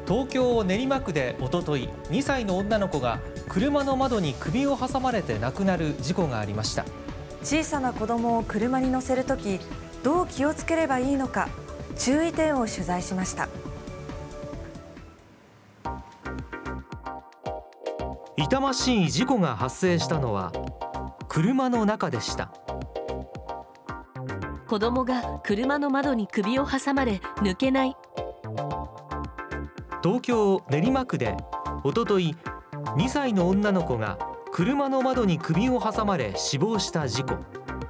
東京練馬区でおととい、2歳の女の子が車の窓に首を挟まれて亡くなる事故がありました。 小さな子供を車に乗せるとき、どう気をつければいいのか、注意点を取材しました。 痛ましい事故が発生したのは車の中でした。 子供が車の窓に首を挟まれ抜けない。 東京練馬区でおととい、2歳の女の子が車の窓に首を挟まれ死亡した事故。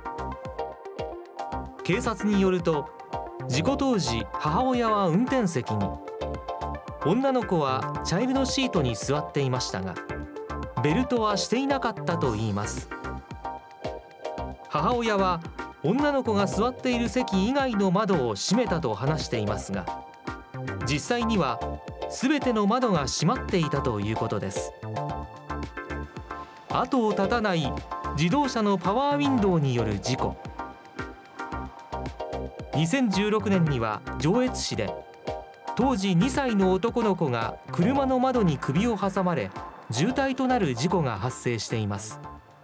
警察によると、事故当時母親は運転席に、女の子はチャイルドシートに座っていましたが、ベルトはしていなかったといいます。母親は女の子が座っている席以外の窓を閉めたと話していますが、実際には全ての窓が閉まっていたということです。後を絶たない自動車のパワーウィンドウによる事故。2016年には上越市で当時2歳の男の子が車の窓に首を挟まれ重体となる事故が発生しています。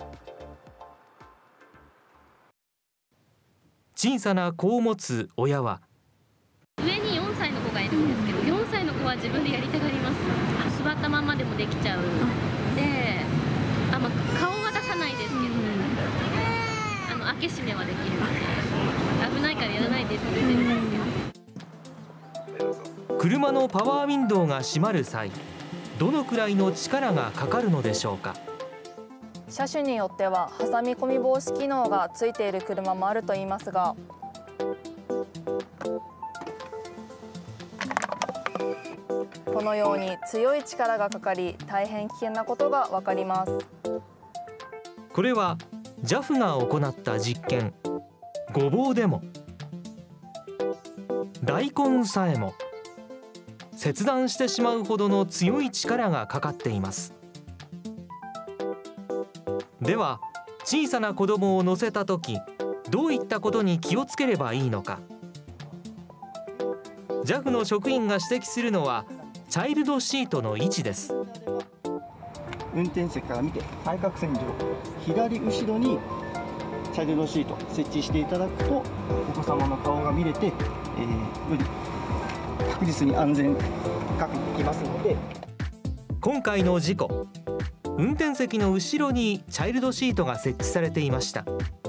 小さな子を持つ親は、 上に4歳の子がいるんですけど、4歳の子は自分でやりたがります。座ったままでもできちゃうので、顔は出さないですけど、開け閉めはできるので、危ないからやらないでって言ってるんですけど。 車のパワーウィンドウが閉まる際、どのくらいの力がかかるのでしょうか。 車種によっては挟み込み防止機能がついている車もあるといいますが、このように強い力がかかり大変危険なことがわかります。 これは JAF が行った実験。ごぼうでも大根さえも切断してしまうほどの強い力がかかっています。では小さな子供を乗せたとき、どういったことに気をつければいいのか。 JAF の職員が指摘するのはチャイルドシートの位置です。 運転席から見て対角線上、左後ろにチャイルドシート設置していただくと、お子様の顔が見れて、より確実に安全確認できますので。 今回の事故、運転席の後ろにチャイルドシートが設置されていました。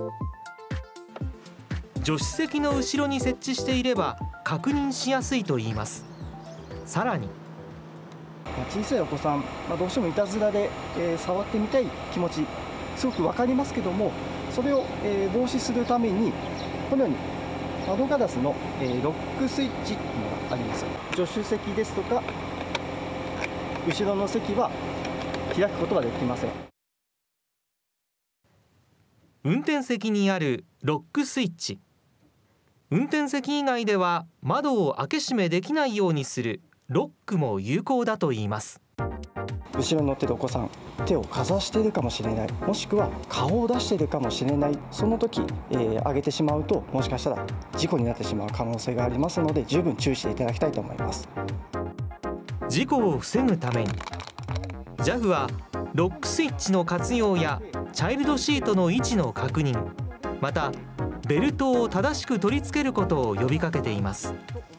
助手席の後ろに設置していれば確認しやすいといいます。さらに小さいお子さん、どうしてもいたずらで、触ってみたい気持ちすごく分かりますけども、それを、防止するためにこのように窓ガラスの、ロックスイッチというのがあります。助手席ですとか後ろの席は開くことができません。 運転席にあるロックスイッチ、運転席以外では窓を開け閉めできないようにするロックも有効だといいます。 後ろに乗っているお子さん、手をかざしているかもしれない、もしくは顔を出しているかもしれない、その時、上げてしまうともしかしたら事故になってしまう可能性がありますので、十分注意していただきたいと思います。 事故を防ぐために JAF はロックスイッチの活用やチャイルドシートの位置の確認、またベルトを正しく取り付けることを呼びかけています。